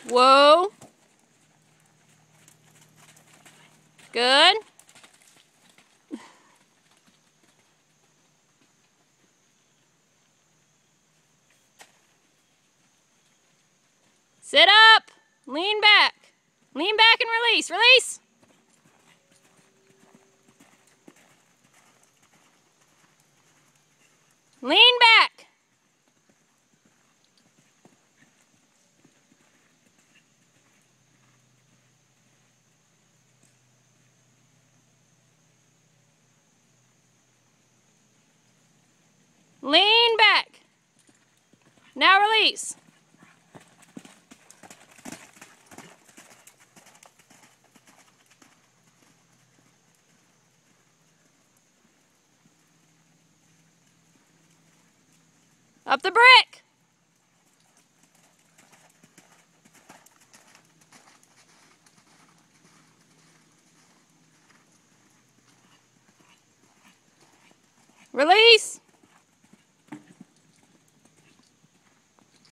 Whoa. Good. Sit up. Lean back. Lean back and release. Release. Lean back. Lean back. Now release. Up the brick. Release.